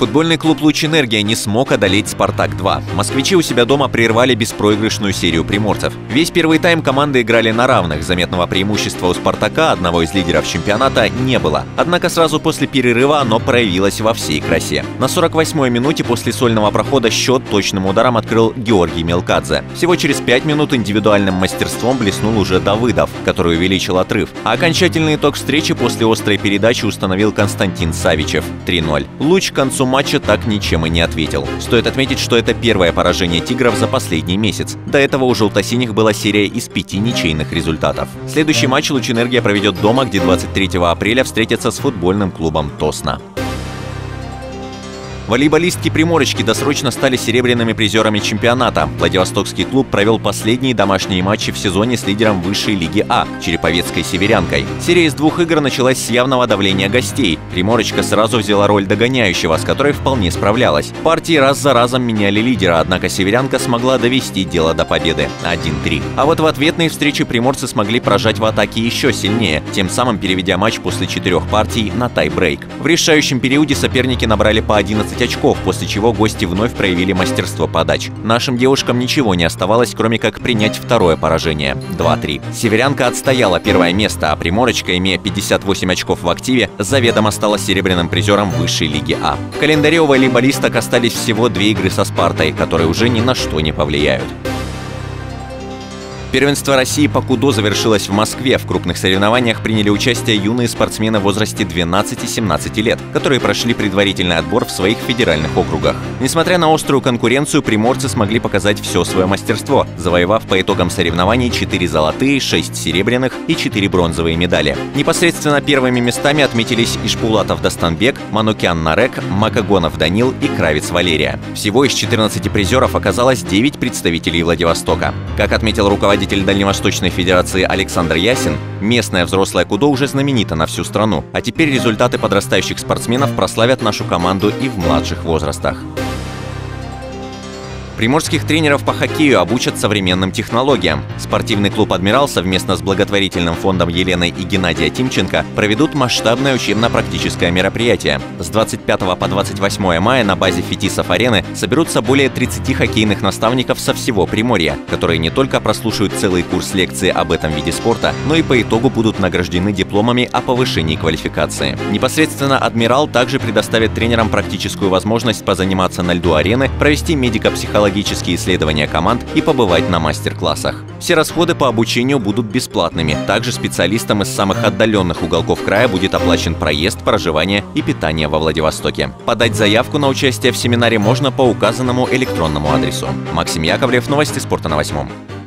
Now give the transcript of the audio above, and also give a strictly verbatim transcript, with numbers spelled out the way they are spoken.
Футбольный клуб «Луч Энергия» не смог одолеть «Спартак два». Москвичи у себя дома прервали беспроигрышную серию приморцев. Весь первый тайм команды играли на равных. Заметного преимущества у «Спартака», одного из лидеров чемпионата, не было. Однако сразу после перерыва оно проявилось во всей красе. На сорок восьмой минуте после сольного прохода счет точным ударом открыл Георгий Мелкадзе. Всего через пять минут индивидуальным мастерством блеснул уже Давыдов, который увеличил отрыв. А окончательный итог встречи после острой передачи установил Константин Савичев – три ноль. «Луч» к концу матча так ничем и не ответил. Стоит отметить, что это первое поражение «Тигров» за последний месяц. До этого у желто-синих была серия из пяти ничейных результатов. Следующий матч «Луч Энергия» проведет дома, где двадцать третьего апреля встретится с футбольным клубом «Тосна». Волейболистки-приморочки досрочно стали серебряными призерами чемпионата. Владивостокский клуб провел последние домашние матчи в сезоне с лидером высшей лиги А – Череповецкой «Северянкой». Серия из двух игр началась с явного давления гостей. Приморочка сразу взяла роль догоняющего, с которой вполне справлялась. Партии раз за разом меняли лидера, однако «Северянка» смогла довести дело до победы – один три. А вот в ответной встрече приморцы смогли прожать в атаке еще сильнее, тем самым переведя матч после четырех партий на тай-брейк. В решающем периоде соперники набрали по одиннадцать очков, после чего гости вновь проявили мастерство подач. Нашим девушкам ничего не оставалось, кроме как принять второе поражение – два три. «Северянка» отстояла первое место, а «Приморочка», имея пятьдесят восемь очков в активе, заведомо стала серебряным призером высшей лиги А. В календаре у волейболисток остались всего две игры со «Спартой», которые уже ни на что не повлияют. Первенство России по кудо завершилось в Москве. В крупных соревнованиях приняли участие юные спортсмены в возрасте двенадцати-семнадцати лет, которые прошли предварительный отбор в своих федеральных округах. Несмотря на острую конкуренцию, приморцы смогли показать все свое мастерство, завоевав по итогам соревнований четыре золотые, шесть серебряных и четыре бронзовые медали. Непосредственно первыми местами отметились Ишпулатов Дастанбек, Манукян Нарек, Макагонов Данил и Кравец Валерия. Всего из четырнадцати призеров оказалось девять представителей Владивостока. Как отметил руководитель Дальневосточной Федерации Александр Ясин, местное взрослое кудо уже знаменито на всю страну, а теперь результаты подрастающих спортсменов прославят нашу команду и в младших возрастах. Приморских тренеров по хоккею обучат современным технологиям. Спортивный клуб «Адмирал» совместно с благотворительным фондом Елены и Геннадия Тимченко проведут масштабное учебно-практическое мероприятие. С двадцать пятого по двадцать восьмое мая на базе Фетисов-арены соберутся более тридцати хоккейных наставников со всего Приморья, которые не только прослушают целый курс лекций об этом виде спорта, но и по итогу будут награждены дипломами о повышении квалификации. Непосредственно «Адмирал» также предоставит тренерам практическую возможность позаниматься на льду арены, провести медико-психологические исследования команд и побывать на мастер-классах. Все расходы по обучению будут бесплатными. Также специалистам из самых отдаленных уголков края будет оплачен проезд, проживание и питание во Владивостоке. Подать заявку на участие в семинаре можно по указанному электронному адресу. Максим Яковлев, новости спорта на восьмом.